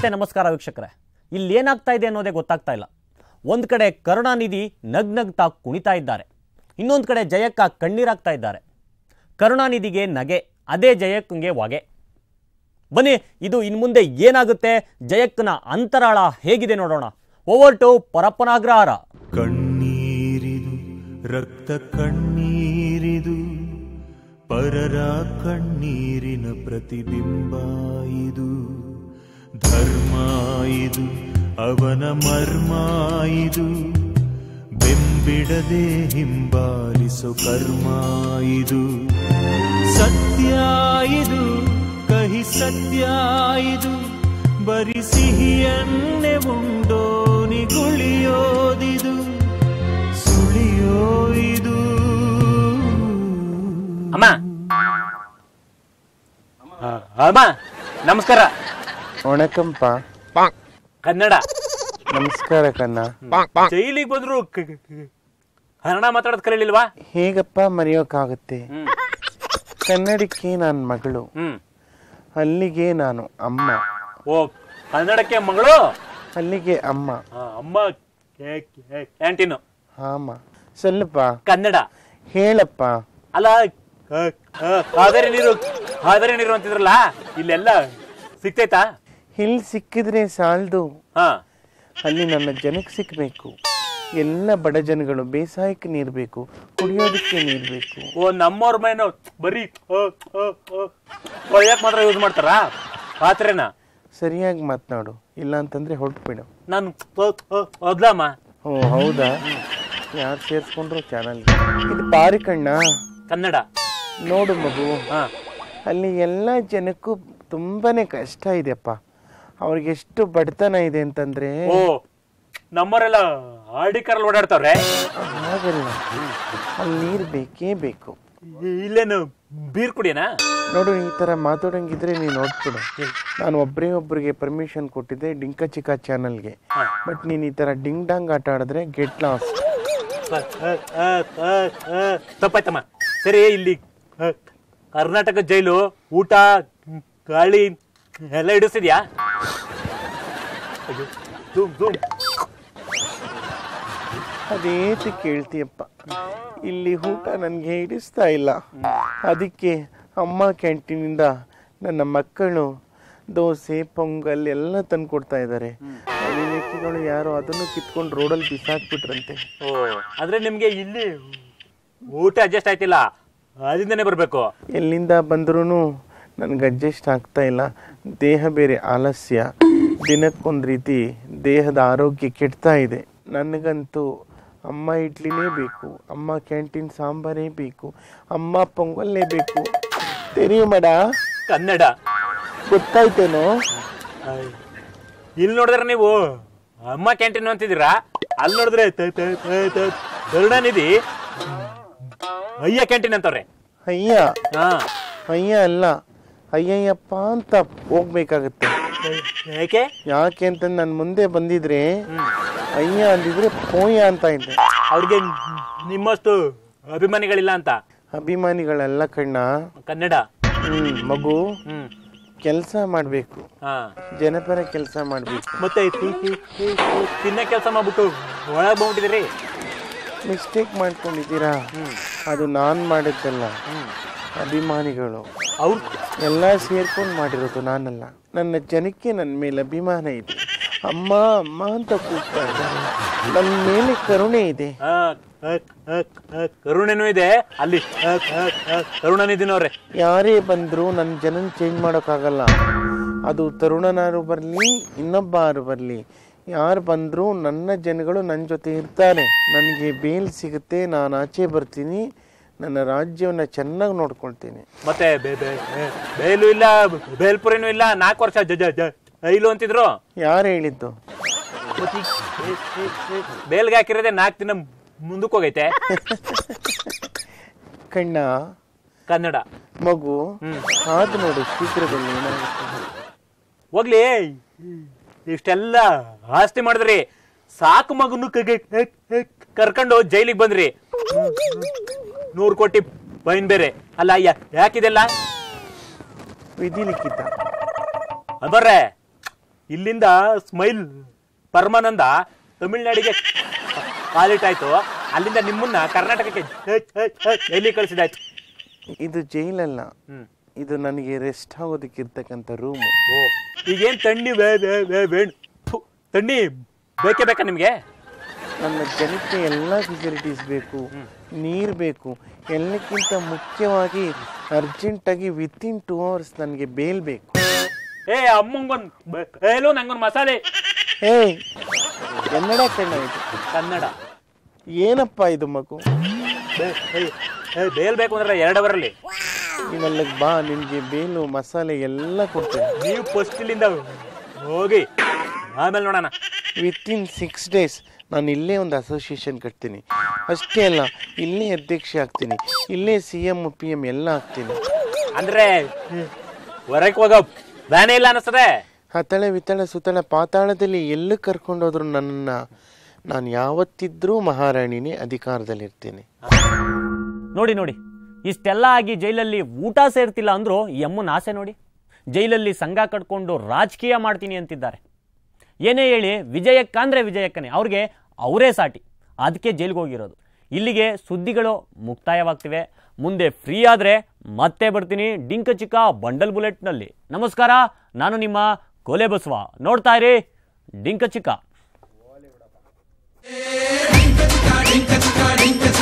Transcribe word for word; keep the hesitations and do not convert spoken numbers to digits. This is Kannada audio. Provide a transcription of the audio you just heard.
ನಮಸ್ತೆ ನಮಸ್ಕಾರ ವೀಕ್ಷಕರೇ. ಇಲ್ಲಿ ಏನಾಗ್ತಾ ಇದೆ ಅನ್ನೋದೇ ಗೊತ್ತಾಗ್ತಾ ಇಲ್ಲ. ಒಂದು ಕಡೆ ಕರುಣಾನಿಧಿ ನಗ್ನಗ್ತಾ ಕುಣಿತಾ ಇದ್ದಾರೆ, ಇನ್ನೊಂದು ಕಡೆ ಜಯಕ್ಕ ಕಣ್ಣೀರಾಗ್ತಾ ಇದ್ದಾರೆ. ಕರುಣಾನಿಧಿಗೆ ನಗೆ, ಅದೇ ಜಯಕ್ಕಂಗೆ ಹೊಗೆ. ಬನ್ನಿ, ಇದು ಇನ್ನು ಮುಂದೆ ಏನಾಗುತ್ತೆ, ಜಯಕ್ಕನ ಅಂತರಾಳ ಹೇಗಿದೆ ನೋಡೋಣ. Over to Parappana Agrahara. ಕಣ್ಣೀರಿದು ರಕ್ತ ಕಣ್ಣೀರಿದು ಪರರ ಕಣ್ಣೀರಿನ ಪ್ರತಿಬಿಂಬ ಇದು. ಧರ್ಮ ಇದು ಅವನ ಮರ್ಮ ಇದು, ಬೆಂಬಿಡದೆ ಹಿಂಬಾಲಿಸೋ ಕರ್ಮ ಇದು. ಸತ್ಯ ಇದು ಕಹಿ ಸತ್ಯ ಇದು, ಬರಿ ಸಿಹಿಯನ್ನೇ ಉಂಡೋನಿಗುಳಿಯೋದಿದು ಸುಳಿಯೋ ಇದು. ಅಮ್ಮ ಅಮ್ಮ ನಮಸ್ಕಾರ. ವಣಕಂಪ ಕನ್ನಡ. ನಮಸ್ಕಾರ ಕಣ್ಣ. ಜೈಲಿಗೆ ಬಂದ್ರು ಕನ್ನಡ ಮಾತಾಡೋದ್ ಕಲಿಲಿಲ್ವಾ? ಹೇಗಪ್ಪ ಮರೆಯೋಕ್ಕಾಗುತ್ತೆ? ಕನ್ನಡಕ್ಕೆ ನಾನು ಮಗಳು, ಅಲ್ಲಿಗೆ ನಾನು ಅಮ್ಮ. ಓ, ಕನ್ನಡಕ್ಕೆ ಮಗಳು, ಅಲ್ಲಿಗೆ ಅಮ್ಮ. ಅಮ್ಮ ಕ್ಯಾಂಟೀನು. ಅಮ್ಮ ಸ್ವಲ್ಪ ಕನ್ನಡ ಹೇಳಪ್ಪ. ಅಲ್ಲ, ಕಾವೇರಿ ನೀರು ಕಾವೇರಿ ನೀರು ಅಂತಿದ್ರಲ್ಲ, ಇಲ್ಲೆಲ್ಲ ಸಿಗ್ತೈತಾ? ಇಲ್ಲಿ ಸಿಕ್ಕಿದ್ರೆ ಸಾಲದು, ಹಾ, ಅಲ್ಲಿ ನನ್ನ ಜನಕ್ಕೆ ಸಿಕ್ಕಬೇಕು. ಎಲ್ಲ ಬಡ ಜನಗಳು ಬೇಸಾಯಕ್ಕೆ ನೀರು ಬೇಕು, ಕುಡಿಯೋದಕ್ಕೆ ನೀರು ಬೇಕು. ಓ, ನಮ್ಮವ್ರ ಮನೇನು ಬರೀ ಕೊಯ್ಯಕ್ ಮಾತ್ರ ಯೂಸ್ ಮಾಡ್ತಾರ ಪಾತ್ರೆನ? ಸರಿಯಾಗಿ ಮಾತನಾಡು, ಇಲ್ಲ ಅಂತಂದ್ರೆ ಹೊರಟ್ಬಿಡು. ನಾನು ಓದ್ಲಮ್ಮ. ಓ ಹೌದಾ? ಯಾರು ಸೇರ್ಸ್ಕೊಂಡ್ರು ಚಾನಲ್. ಇದು ಪಾರಿ ಕಣ್ಣ. ಕನ್ನಡ ನೋಡು ಮಗು, ಹಾ, ಅಲ್ಲಿ ಎಲ್ಲ ಜನಕ್ಕೂ ತುಂಬಾನೇ ಕಷ್ಟ ಇದೆಯಪ್ಪ. ಅವ್ರಿಗೆ ಎಷ್ಟು ಬಡತನ ಇದೆ ಅಂತಂದ್ರೆ, ಓ, ನಮ್ಮವರೆಲ್ಲ ಆಡಿ ಕಾರಲ್ಲಿ ಓಡಾಡ್ತಾವ್ರೆ. ಹಾಗಲ್ಲ, ಅಲ್ಲಿ ನೀರು ಬೇಕೇ ಬೇಕು. ಇಲ್ಲೇನು ಬೀರ್ ಕುಡಿಯನಾ? ನೋಡು, ಈ ತರ ಮಾತಾಡಂಗಿದ್ರೆ ನೀನು ನೋಡ್ಬಿಡು. ನಾನು ಒಬ್ಬರೇ ಒಬ್ಬರಿಗೆ ಪರ್ಮಿಷನ್ ಕೊಟ್ಟಿದ್ದೆ ಡಿಂಕ ಚಿಕ್ಕ ಚಾನಲ್ಗೆ. ಬಟ್ ನೀನ್ ಈ ತರ ಡಿಂಗ್ ಡಾಂಗ್ ಆಟ ಆಡಿದ್ರೆ ಗೆಟ್ ಲಾಸ್. ತಪ್ಪಾಯ್ತಮ್ಮ. ಸರಿ, ಇಲ್ಲಿ ಕರ್ನಾಟಕ ಜೈಲು ಊಟ ಗಾಳಿ ಎಲ್ಲ ಹಿಡಿಸಿದ್ಯಾ? ಅದೇತಿ ಕೇಳ್ತೀಯಪ್ಪ. ಇಲ್ಲಿ ಊಟ ನನಗೆ ಹಿಡಿಸ್ತಾ ಇಲ್ಲ. ಅದಕ್ಕೆ ಅಮ್ಮ ಕ್ಯಾಂಟೀನಿಂದ ನನ್ನ ಮಕ್ಕಳು ದೋಸೆ ಪೊಂಗಲ್ ಎಲ್ಲ ತಂದು ಕೊಡ್ತಾ ಇದ್ದಾರೆ. ವ್ಯಕ್ತಿಗಳು ಯಾರು ಅದನ್ನು ಕಿತ್ಕೊಂಡು ರೋಡಲ್ಲಿ ಬಿಸಾಕ್ಬಿಟ್ರಂತೆ. ಓ, ಆದ್ರೆ ನಿಮ್ಗೆ ಇಲ್ಲಿ ಊಟ ಅಡ್ಜಸ್ಟ್ ಆಯ್ತಿಲ್ಲ, ಅದಿಂದನೇ ಬರ್ಬೇಕು. ಎಲ್ಲಿಂದ ಬಂದ್ರೂ ನನಗೆ ಅಡ್ಜಸ್ಟ್ ಆಗ್ತಾ ಇಲ್ಲ. ದೇಹ ಬೇರೆ ಆಲಸ್ಯ, ದಿನಕ್ಕೊಂದು ರೀತಿ ದೇಹದ ಆರೋಗ್ಯ ಕೆಡ್ತಾ ಇದೆ. ನನಗಂತೂ ಅಮ್ಮ ಇಡ್ಲಿನೇ ಬೇಕು, ಅಮ್ಮ ಕ್ಯಾಂಟೀನ್ ಸಾಂಬಾರೇ ಬೇಕು, ಅಮ್ಮ ಪೊಂಗಲ್ಲೇ ಬೇಕು. ತೆರಿಯು ಮೇಡ. ಕನ್ನಡ ಗೊತ್ತಾಯ್ತೇನೋ? ಇಲ್ಲಿ ನೋಡಿದ್ರೆ ನೀವು ಅಮ್ಮ ಕ್ಯಾಂಟೀನ್ ಅಂತಿದ್ದೀರಾ, ಅಲ್ಲಿ ನೋಡಿದ್ರೆ ಕರುಣಾನಿಧಿ ಅಯ್ಯ ಕ್ಯಾಂಟೀನ್ ಅಂತವ್ರೆ. ಅಯ್ಯ ಅಯ್ಯ ಅಲ್ಲ, ಅಯ್ಯಯ್ಯಪ್ಪ ಅಂತ ಹೋಗ್ಬೇಕಾಗತ್ತೆ. ಯಾಕೆ ಯಾಕೆ ಅಂತ ನನ್ನ ಮುಂದೆ ಬಂದಿದ್ರೆ ಅಯ್ಯ ಅಂದಿದ್ರೆ ಪೋಯ ಅಂತ ಇದ್ದೆ. ಅವ್ರಿಗೆ ನಿಮ್ಮಷ್ಟು ಅಭಿಮಾನಿಗಳಿಲ್ಲ ಅಂತ. ಅಭಿಮಾನಿಗಳೆಲ್ಲ ಕಣ್ಣ. ಕನ್ನಡ. ಹ್ಮ್ ಮಗು, ಹ್ಮ್ ಕೆಲಸ ಮಾಡ್ಬೇಕು, ಜನಪರ ಕೆಲಸ ಮಾಡ್ಬೇಕು. ಮತ್ತೆ ತಿನ್ನ ಕೆಲಸ ಮಾಡ್ಬಿಟ್ಟು ಒಳಗೆ ಬಂದ್ಬಿಟ್ಟಿದ್ರಿ. ಮಿಸ್ಟೇಕ್ ಮಾಡ್ಕೊಂಡಿದ್ದೀರಾ. ಅದು ನಾನ್ ಮಾಡಿದ್ದಲ್ಲ, ಅಭಿಮಾನಿಗಳು ಅವ್ರು ಎಲ್ಲ ಸೇರ್ಕೊಂಡು ಮಾಡಿರೋದು, ನಾನಲ್ಲ. ನನ್ನ ಜನಕ್ಕೆ ನನ್ನ ಮೇಲೆ ಅಭಿಮಾನ ಇದೆ. ಅಮ್ಮ ಅಮ್ಮ ಅಂತ ಕೂಗ್ತಾ ಇದ್ದಾರೆ. ನನ್ನ ಮೇಲೆ ಕರುಣೆ ಇದೆ. ಕರುಣೆನೂ ಇದೆ ಅಲ್ಲಿ. ಕರುಣಾನಿಧಿನವ್ರೆ, ಯಾರೇ ಬಂದ್ರು ನನ್ನ ಜನನ್ ಚೇಂಜ್ ಮಾಡೋಕ್ಕಾಗಲ್ಲ. ಅದು ತರುಣನಾರು ಬರಲಿ, ಇನ್ನೊಬ್ಬರು ಬರಲಿ, ಯಾರು ಬಂದ್ರು ನನ್ನ ಜನಗಳು ನನ್ನ ಜೊತೆ ಇರ್ತಾರೆ. ನನಗೆ ಬೇಲ್ ಸಿಗುತ್ತೆ, ನಾನು ಆಚೆ ಬರ್ತೀನಿ, ನನ್ನ ರಾಜ್ಯವನ್ನ ಚೆನ್ನಾಗಿ ನೋಡ್ಕೊಳ್ತೀನಿ. ಮತ್ತೆ ಬೇಲು ಇಲ್ಲ, ಬೇಲ್ಪುರಿನೂ ಇಲ್ಲ, ನಾಲ್ಕು ವರ್ಷ ಜೈಲು ಅಂತಿದ್ರು. ಯಾರು ಹೇಳಿದ್ದು? ಬೇಲ್ಗೆ ಹಾಕಿರೋದೆ ನಾಲ್ಕು ದಿನ ಮುಂದಕ್ಕೆ ಹೋಗೈತೆ. ಕಣ್ಣ. ಕನ್ನಡ ಮಗು, ಕಾದು ನೋಡು, ಶೀಘ್ರದಲ್ಲಿ ಏನಾಗುತ್ತೆ. ಹೋಗ್ಲಿ, ಇಷ್ಟೆಲ್ಲ ಆಸ್ತಿ ಮಾಡಿದ್ರಿ, ಸಾಕು ಮಗನು ಕರ್ಕೊಂಡು ಜೈಲಿಗೆ ಬಂದ್ರಿ, ನೂರು ಕೋಟಿ ಫೈನ್ ಬೇರೆ ಅಲ್ಲ. ಯಾಕಿದೆಲ್ಲ ವಿಧಿ ಲಿಖಿತ. ಬರ್ರೆ ಇಲ್ಲಿಂದ ಸ್ಮೈಲ್ ಪರಮಾನಂದ ತಮಿಳ್ನಾಡಿಗೆ ಕಾಲಿಟ್ಟಾಯ್ತು, ಅಲ್ಲಿಂದ ನಿಮ್ಮನ್ನ ಕರ್ನಾಟಕಕ್ಕೆ ಎಲ್ಲಿ ಕಳಿಸಿದಾಯ್ತು. ಇದು ಜೈಲಲ್ಲ, ಇದು ನನಗೆ ರೆಸ್ಟ್ ಆಗೋದಕ್ಕಿರ್ತಕ್ಕಂಥ ರೂಮು. ಓ ಈಗೇನು ತಣ್ಣಿ ಬೇಡ ತಣ್ಣಿ ಬೇಕೇ ಬೇಕಾ ನಿಮಗೆ? ನನ್ನ ಜನಕ್ಕೆ ಎಲ್ಲ ಫೆಸಿಲಿಟೀಸ್ ಬೇಕು, ನೀರು ಬೇಕು, ಎಲ್ಲಕ್ಕಿಂತ ಮುಖ್ಯವಾಗಿ ಅರ್ಜೆಂಟಾಗಿ ವಿತಿನ್ ಟೂ ಅವರ್ಸ್ ನನಗೆ ಬೇಲ್ ಬೇಕು. ಏ ಅಮ್ಮಂಗೊಂದು ಬೇಲು ನಂಗೊಂದು ಮಸಾಲೆ. ಏ ಕನ್ನಡ ಕಣ್ಣಾಯಿತು. ಕನ್ನಡ ಏನಪ್ಪ ಇದು ಮಗು? ಬೇಲ್ ಬೇಕು ಅಂದ್ರೆ ಎರಡು ಅವರಲ್ಲಿ ನೀನಲ್ಲಿಗೆ ಬಾ, ನಿನಗೆ ಬೇಲು ಮಸಾಲೆ ಎಲ್ಲ ಕೊಡ್ತೇನೆ. ನೀವು ಫಸ್ಟ್ ಇಲ್ಲಿಂದ ಹೋಗಿ ಆಮೇಲೆ ನೋಡೋಣ. ವಿತಿನ್ ಸಿಕ್ಸ್ ಡೇಸ್ ನಾನು ಇಲ್ಲೇ ಒಂದು ಅಸೋಸಿಯೇಷನ್ ಕಟ್ತೀನಿ. ಅಷ್ಟೇ ಅಲ್ಲ, ಇಲ್ಲೇ ಅಧ್ಯಕ್ಷ ಆಗ್ತೀನಿ, ಇಲ್ಲೇ ಸಿ ಎಮ್ ಪಿ ಎಮ್ ಎಲ್ಲ ಆಗ್ತೀನಿ. ಅಂದ್ರೆ ಹೊರಗೆ ಹೋಗೋ ಬ್ಯಾನೇ ಇಲ್ಲ ಅನಿಸ್ತದೆ. ಹತಳೆ ವಿತಳ ಸುತಳ ಪಾತಾಳದಲ್ಲಿ ಎಲ್ಲೂ ಕರ್ಕೊಂಡೋದ್ರು ನನ್ನನ್ನು, ನಾನು ಯಾವತ್ತಿದ್ರೂ ಮಹಾರಾಣಿನೇ ಅಧಿಕಾರದಲ್ಲಿರ್ತೇನೆ. ನೋಡಿ ನೋಡಿ, ಇಷ್ಟೆಲ್ಲ ಆಗಿ ಜೈಲಲ್ಲಿ ಊಟ ಸೇರ್ತಿಲ್ಲ ಅಂದರೂ ಈ ಅಮ್ಮನ ಆಸೆ ನೋಡಿ. ಜೈಲಲ್ಲಿ ಸಂಘ ಕಟ್ಕೊಂಡು ರಾಜಕೀಯ ಮಾಡ್ತೀನಿ ಅಂತಿದ್ದಾರೆ. ಏನೇ ಹೇಳಿ ವಿಜಯಕ್ಕಂದರೆ ವಿಜಯಕ್ಕನೇ, ಅವ್ರಿಗೆ ಅವರೇ ಸಾಟಿ, ಅದಕ್ಕೆ ಜೈಲಿಗೆ ಹೋಗಿರೋದು. ಇಲ್ಲಿಗೆ ಸುದ್ದಿಗಳು ಮುಕ್ತಾಯವಾಗ್ತಿವೆ. ಮುಂದೆ ಫ್ರೀ ಆದರೆ ಮತ್ತೆ ಬರ್ತೀನಿ ಡಿಂಕ ಚಿಕ್ಕ ಬಂಡಲ್ ಬುಲೆಟ್ನಲ್ಲಿ. ನಮಸ್ಕಾರ, ನಾನು ನಿಮ್ಮ ಕೋಲೆ ಬಸವ. ನೋಡ್ತಾ ಇರಿ ಡಿಂಕ ಚಿಕ್ಕ.